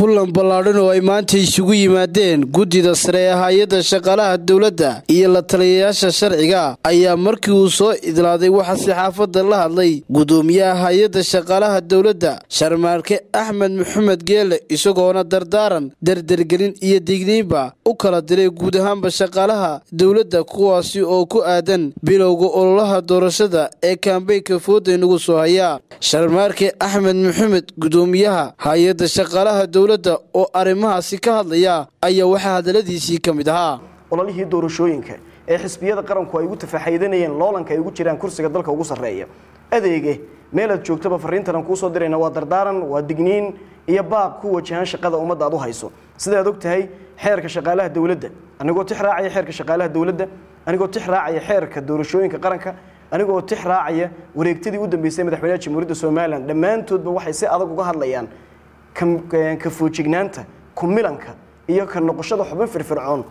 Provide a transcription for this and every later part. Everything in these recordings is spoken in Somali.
kulan ballaadhan oo ay maanta isugu yimaadeen guddida sare ee hay'adda shaqaalaha dawladda iyo la taliyayaasha sharciga ayaa markii uu soo idlaaday waxa saxaafadda la hadlay gudoomiyaha hay'adda shaqaalaha dawladda Sharmaarke Axmed Maxamed Geele isagoona dardaaran dardargelin iyo digniinba u kala diray guud ahaanba shaqaalaha dawladda kuwaasi oo ku aadan bilowga ololaha doorashada ee kaambeynka fooda inagu soo haya Sharmaarke Axmed Maxamed gudoomiyaha hay'adda shaqaalaha dawladda oo arrimahaasi ka hadlaya ayaa waxa hadaladiisii kamid ahaa ololihii doorashooyinka ee xisbiyada qaranku ay ugu tafaxaydanayeen loolanka ay ugu jiraan kursiga dalka ugu sareeya adeege meel aad joogtaba fariintan ku soo dirayna waa dardaaran waa digniin iyo baaq ku wajahan shaqada ummadda aad u hayso sida aad ogtahay xeerka shaqaalaha dawladda anigoo tixraacaya xeerka shaqaalaha dawladda anigoo tixraacaya xeerka doorashooyinka qaranka anigoo tixraacaya wareegtadii u dambeysay madaxweynaha jamhuuriyadda Soomaaliland dhamaantoodba waxay si adag uga hadlayaan ka foojignaanta kumilanka iyo ka noqoshada xubin firfircoon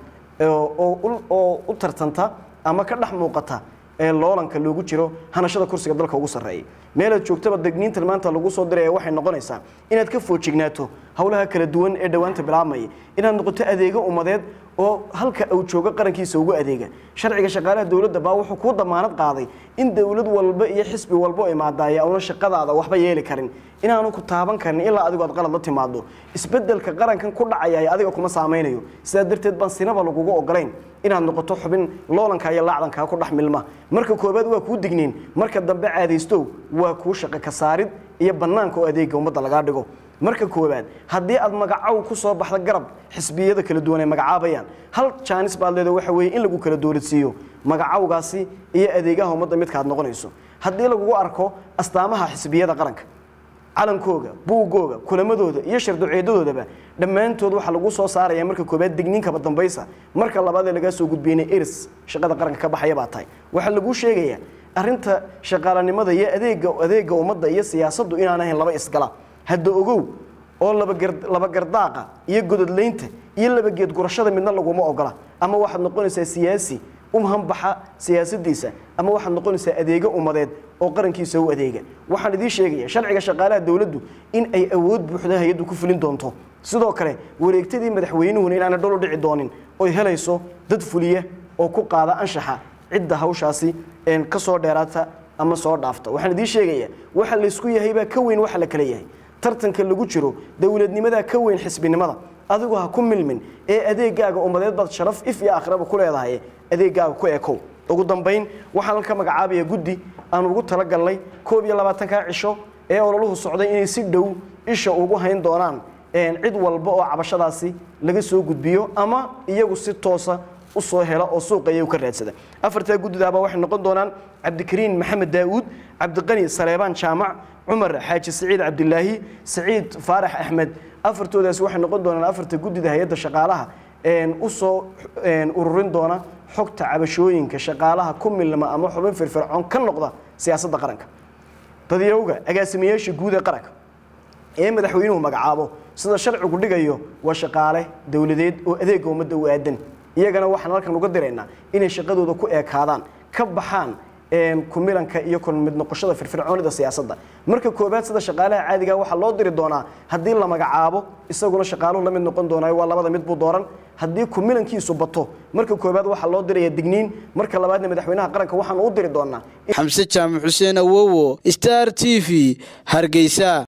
oo u tartanta ama ka dhax muuqata ee loolanka loogu jiro hanashada kursiga dalka ugu sareeyay meel aad joogtaba degniinta maanta lagu soo diray waxay noqonaysaa inaad ka foojignaato hawlaha kala duwan ee dhawaanta bilaabmay inaad noqoto adeega umadeed oo halka uu joogo qarankiisa ugu adeega sharciga shaqaalaha dawladda baa wuxuu ku damaanad qaaday in dawlad walba iyo xisbi walba ay maadaaya oo shaqadaada waxba yeeli karin inaanu ku taaban karin ilaa adigu aad qalad la timaado isbedelka qarankan ku dhacaya adiga kuma saameynayo sida darteed baan sinaba lagu ogolayn inaad noqoto xubin loolanka iyo laacdanka ku dhaxmilma marka koobaad waa ku digniin marka dambe caadeysto waa ku shaqo ka saarid iyo banaanka oo adeega ummadda laga dhigo marka koobaad haddii aad magacaw ku soo baxda garab xisbiyada kala duwan ee magacaabayaan hal chance baad leedahay waxa weeye in lagu kala doorisiyo magacawgaasi iyo adeegaha ummadda midka aad noqonayso haddii lagu arko astaamaha xisbiyada qaranka calankooga buugooga kulamadooda iyo sharduceedadoodaba dhamaantood waxa lagu soo saaraya marka koobaad digniinka dambaysa marka labaad laga soo gudbiyay iris shaqada qaranka ka baxaya baa tahay waxa lagu sheegaya arinta shaqaalanimada iyo adeega ummadda iyo siyaasaddu inaan ahayn laba isgala hadda ogow oo laba gardaaqa iyo godadleynta iyo laba geed gurashada midna laguma ogola ama waxaad noqonaysaa siyaasi hanbaxa siyaasadiisa ama waxaad noqonaysaa adeega umadeed oo qarankiisa u adeega waxaan idin sheegaya sharciga shaqaalaha dawladdu in ay awood buuxda hay'addu ku fulin doonto sidoo kale wareegtadii madaxweynuhu inaan dholo dhici doonin oo helayso dad fuliya oo ku qaada anshaxa cidda hawshaasi ka soo dheeraata ama soo dhaafta waxaan idin sheegaya waxa la isku yahay baa ka weyn waxa la kala yahay tartanka lagu jiro dawladnimada ka weyn xisbinimada adigu ha ku milmin ee adeegaaga umadeed baad sharaf if iyo aakhiraba ku leedahay adeegaaga ku eekow ugu dambeyn waxaan ka magacaabaya guddi aan ugu tala galnay 22 cisho ee ololuhu socday inay si dhow isha ugu hayn doonaan cid walba oo cabashadaasi laga soo gudbiyo ama iyagu si toosa u soo hela oo suuqeeyo ka raadsada afarta guddidaaba waxay noqon doonaan Cabdikariin Maxamed Daawud Cabdiqani Saleebaan Jaamac Umar Xaaji Saciid Cabdillaahi Saciid Faarax Axmed afartoodaas waxay noqon doonaan afarta guddida hay'adda shaqaalaha u soo ururin doona xogta cabashooyinka shaqaalaha ku milma ama xubin firfircoon ka noqda siyaasadda qaranka dadiyowga agaasimayaasha guud ee qaranka ee madaxweynuhu magacaabo sida sharcigu dhigayo waa shaqaale dawladeed oo adeega ummadda u aadan iyagana waxaan halkan uga direynaa inay shaqadooda ku eekaadaan ka baxaan kumilanka iyo mid noqoshada firfircoonida siyaasadda marka koobaad sida shaqaalaha caadiga waxa loo diri doonaa hadii la magacaabo isaguna shaqaaluhu la mid noqon doonaa waa labada mid buu dooran hadii kumilankiisu bato marka koobaad waxa loo diraya digniin marka labaadna madaxweynaha qaranka waxaan u diri doonaa Xamse Jaamac Xuseen Awowo Star TV Hargeysa